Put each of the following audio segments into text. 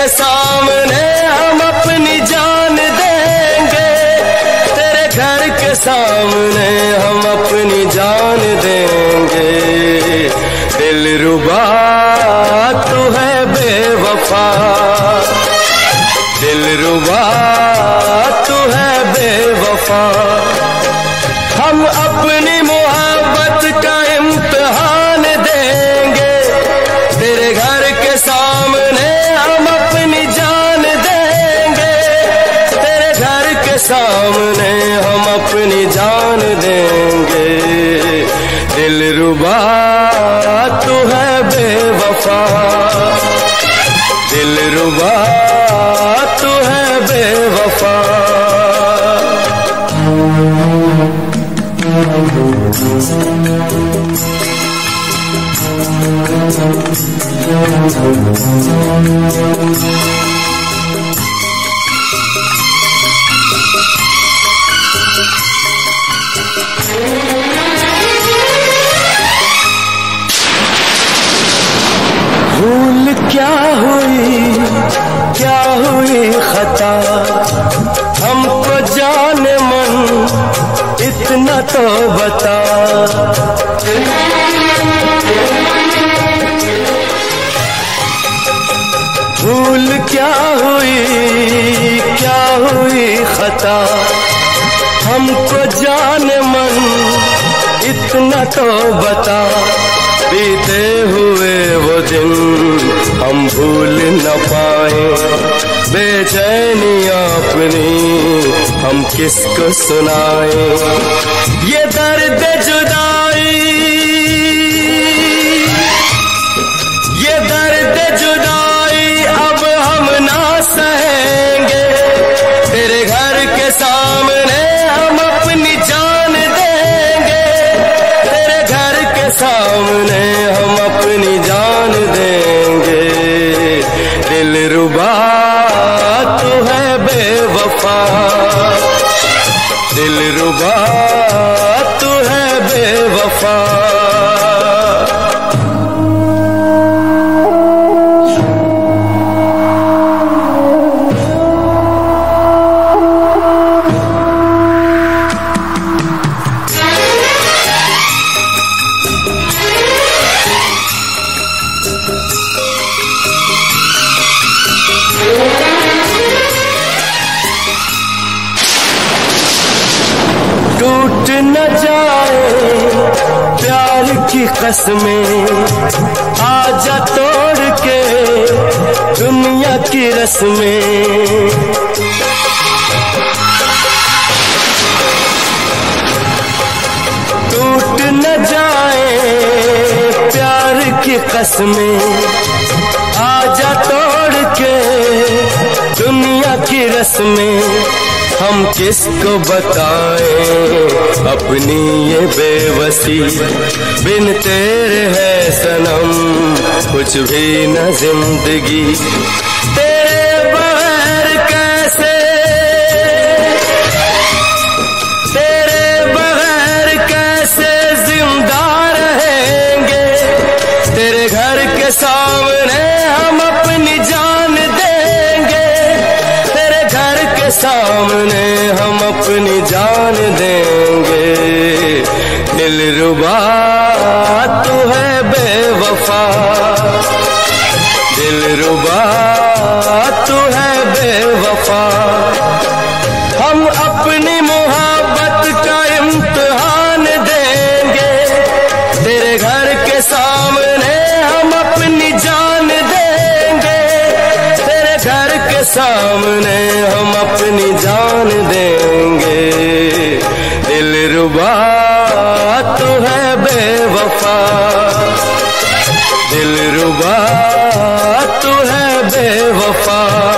के सामने हम अपनी जान देंगे, तेरे घर के सामने हम अपनी जान देंगे। दिलरुबा तू है बेवफा, दिलरुबा तू है बेवफा। हम अपनी मोहब्बत का इम्तिहान देंगे, तेरे घर के सामने हम अपनी जान देंगे, तेरे घर के सामने हम अपनी जान देंगे। दिलरुबा तू है बेवफा, दिलरुबा तू है बेवफा। भूल क्या हुई खता, हमको जाने मन इतना तो बता। भूल क्या हुई खता, हमको जाने मन इतना तो बता। बीते हुए वो दिन हम भूल न पाए, बेचैनियां अपनी हम किसको सुनाए। ये दर्द जुदाई, ये दर्द जुदाई अब हम ना सहेंगे, तेरे घर के सामने हम अपनी जान देंगे, तेरे घर के सामने हम अपनी जान देंगे। दिलरुबा तू है बेवफा, दिलरुबा तू है बेवफा। टूट न जाए प्यार की कसमें, आजा तोड़ के दुनिया की रस्में। टूट न जाए प्यार की कसमें, आजा तोड़ के दुनिया की रस्में। हम किसको बताएं अपनी ये बेबसी, बिन तेरे है सनम कुछ भी न जिंदगी। तेरे बगैर कैसे, तेरे बगैर कैसे जिंदा रहेंगे, तेरे घर के सामने हम अपनी जान देंगे, तेरे घर के सामने हम अपनी जान देंगे। दिलरुबा तू है बेवफा, दिलरुबा तू है बेवफा। हम अपनी मोहब्बत का इम्तिहान देंगे, तेरे घर के सामने हम अपनी जान देंगे, तेरे घर के सामने हम अपनी जान देंगे। दिलरुबा तू है बेवफा, दिलरुबा तू है बेवफा,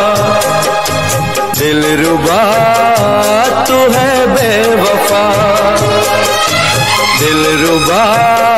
दिलरुबा तू है बेवफा, दिलरुबा